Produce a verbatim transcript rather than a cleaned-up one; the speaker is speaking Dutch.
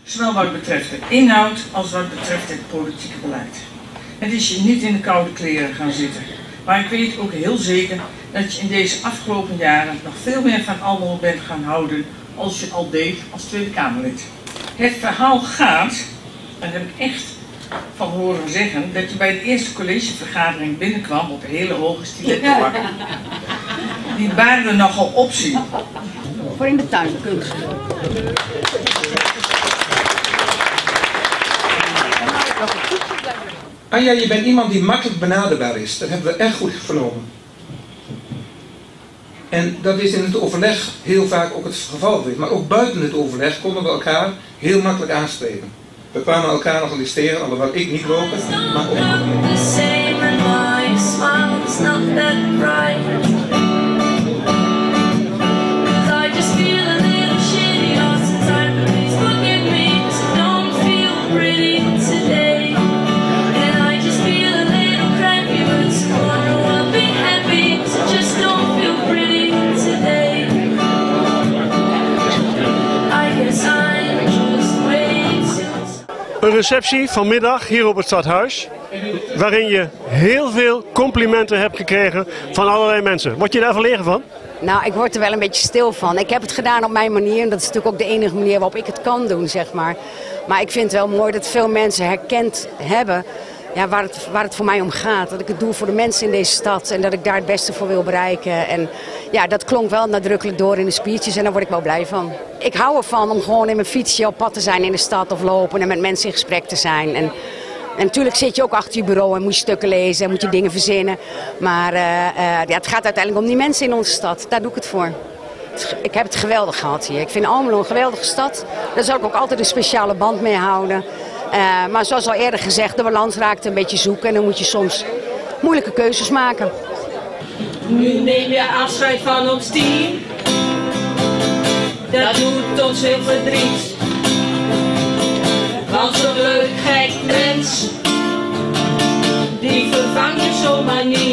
Zowel wat betreft de inhoud als wat betreft het politieke beleid. Het is je niet in de koude kleren gaan zitten. Maar ik weet ook heel zeker dat je in deze afgelopen jaren nog veel meer van Almelo bent gaan houden als je al deed als Tweede Kamerlid. Het verhaal gaat, en dat heb ik echt van horen zeggen, dat je bij de eerste collegevergadering binnenkwam op een hele hoge stilettopak. Die baarde nogal opzien. Voor in de tuin, kunst. Anja, je bent iemand die makkelijk benaderbaar is. Dat hebben we echt goed vernomen. En dat is in het overleg heel vaak ook het geval geweest. Maar ook buiten het overleg konden we elkaar heel makkelijk aanspreken. We kwamen elkaar nog eens tegen, alhoewel ik niet roken, maar ook. Een receptie vanmiddag hier op het stadhuis, waarin je heel veel complimenten hebt gekregen van allerlei mensen. Word je daar verlegen van? Nou, ik word er wel een beetje stil van. Ik heb het gedaan op mijn manier en dat is natuurlijk ook de enige manier waarop ik het kan doen, zeg maar. Maar ik vind het wel mooi dat veel mensen herkend hebben ja, waar, het, waar het voor mij om gaat. Dat ik het doe voor de mensen in deze stad en dat ik daar het beste voor wil bereiken. En ja, dat klonk wel nadrukkelijk door in de speeches en daar word ik wel blij van. Ik hou ervan om gewoon in mijn fietsje op pad te zijn in de stad of lopen en met mensen in gesprek te zijn. En, en natuurlijk zit je ook achter je bureau en moet je stukken lezen en moet je dingen verzinnen. Maar uh, uh, ja, het gaat uiteindelijk om die mensen in onze stad. Daar doe ik het voor. Ik heb het geweldig gehad hier. Ik vind Almelo een geweldige stad. Daar zal ik ook altijd een speciale band mee houden. Uh, maar zoals al eerder gezegd, de balans raakt een beetje zoeken en dan moet je soms moeilijke keuzes maken. Nu neem je afscheid van ons team. Dat doet ons heel verdriet. Want zo'n leuk gek mens, die vervang je zomaar niet.